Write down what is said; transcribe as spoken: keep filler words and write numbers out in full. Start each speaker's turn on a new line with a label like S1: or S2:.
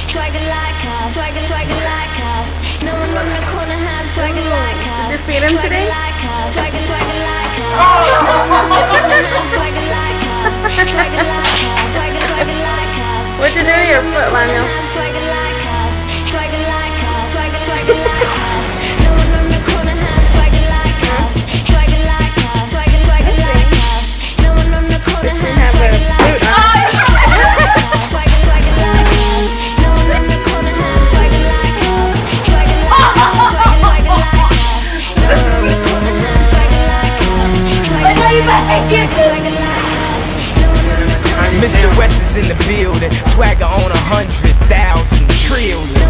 S1: swagger like us, swagger, swagger like us. No one on the corner has swagger like us.
S2: Did you feed him today?
S1: Like us, swagger, swagger like us. No one on the corner has swagger like us. Swagger like us, swagger, swagger like us.
S2: What'd you do to your foot, Lionel?
S1: Swagger like us, swagger like us, swagger, swagger like us. No one on the corner has swagger like us. Swagger like us, swagger, swagger like us. No one on the corner has swagger like us. Swagger, swagger like us. No one on the corner has swagger like us. Swagger like us, swagger, swagger like us. No one on the corner has swagger like us. Swagger like us, swagger like us. No one on the corner.
S3: Mister West is in the building, swagger on a hundred thousand trillion.